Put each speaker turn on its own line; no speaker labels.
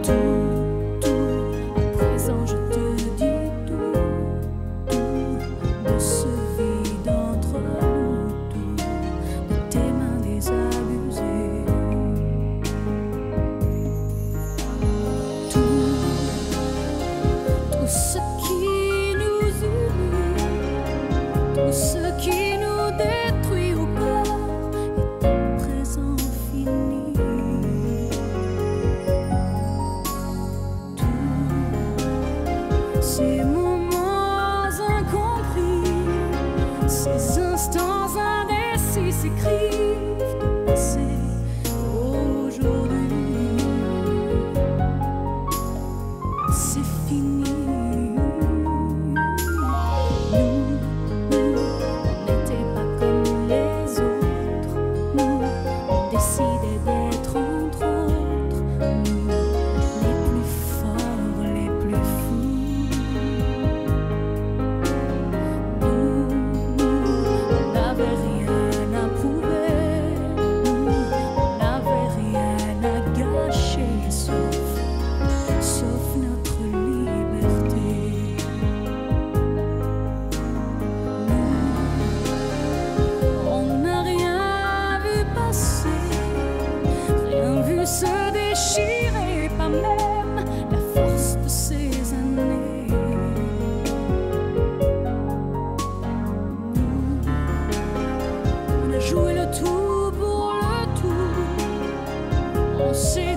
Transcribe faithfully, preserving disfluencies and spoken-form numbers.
Ces moments incompris, ces instants indécis s'écrivent de passé aujourd'hui. C'est fini. Nous, nous, on n'était pas comme les autres. Nous, on décidait d'être entre autres. Nous, les plus forts, les plus fous. Nous, nous, on n'avait rien à prouver. Nous, on n'avait rien à gâcher, sauf, sauf notre liberté. Nous, on n'a rien vu passer, rien vu se déchirer, pas même la force de ces années. Nous, on a joué le tout pour le tout, on s'est